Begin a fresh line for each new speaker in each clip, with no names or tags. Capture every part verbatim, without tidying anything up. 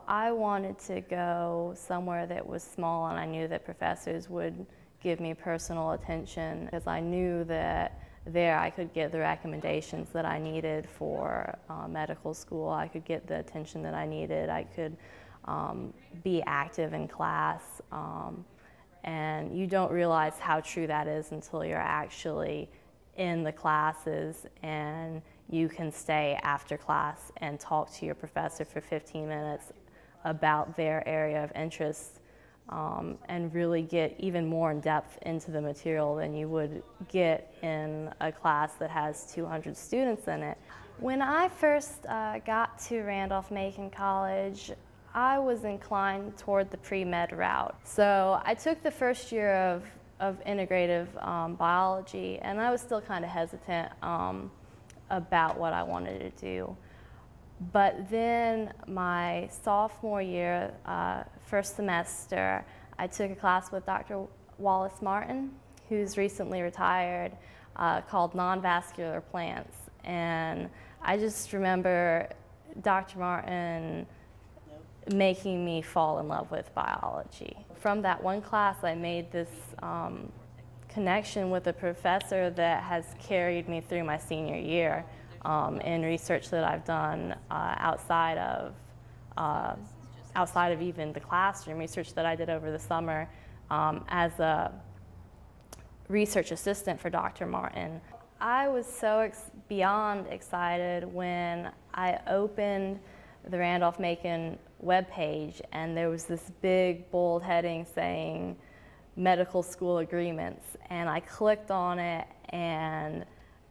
I wanted to go somewhere that was small, and I knew that professors would give me personal attention, because I knew that there I could get the recommendations that I needed for uh, medical school. I could get the attention that I needed. I could um, be active in class. Um, and you don't realize how true that is until you're actually in the classes and you can stay after class and talk to your professor for fifteen minutes about their area of interest. Um, and really get even more in depth into the material than you would get in a class that has two hundred students in it. When I first uh, got to Randolph-Macon College, I was inclined toward the pre-med route. So I took the first year of, of integrative um, biology, and I was still kind of hesitant um, about what I wanted to do. But then my sophomore year, uh, first semester, I took a class with Doctor Wallace Martin, who's recently retired, uh, called Non-Vascular Plants. And I just remember Doctor Martin making me fall in love with biology. From that one class, I made this um, connection with a professor that has carried me through my senior year. Um, in research that I've done uh, outside of uh, outside of even the classroom, research that I did over the summer um, as a research assistant for Doctor Martin. I was so ex beyond excited when I opened the Randolph-Macon webpage and there was this big bold heading saying medical school agreements, and I clicked on it and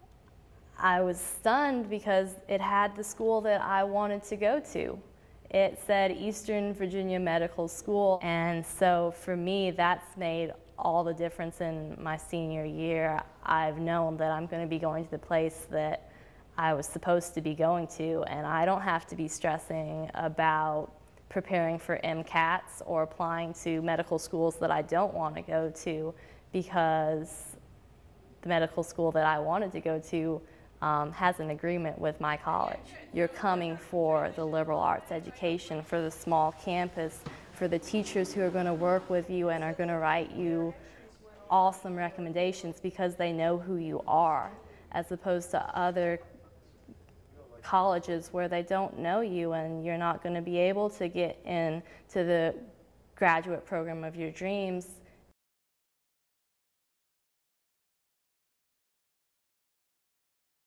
I was stunned because it had the school that I wanted to go to. It said Eastern Virginia Medical School, and so for me that's made all the difference in my senior year. I've known that I'm going to be going to the place that I was supposed to be going to, and I don't have to be stressing about preparing for MCATs or applying to medical schools that I don't want to go to, because the medical school that I wanted to go to Um, has an agreement with my college. You're coming for the liberal arts education, for the small campus, for the teachers who are going to work with you and are going to write you awesome recommendations because they know who you are, as opposed to other colleges where they don't know you and you're not going to be able to get into the graduate program of your dreams